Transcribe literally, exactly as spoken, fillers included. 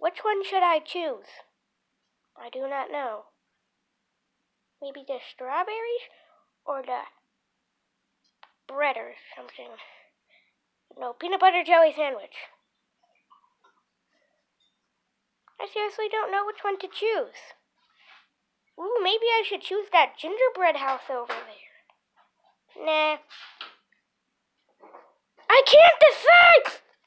Which one should I choose? I do not know. Maybe the strawberries or the bread or something. No, peanut butter jelly sandwich. I seriously don't know which one to choose. Ooh, maybe I should choose that gingerbread house over there. Nah. I can't decide!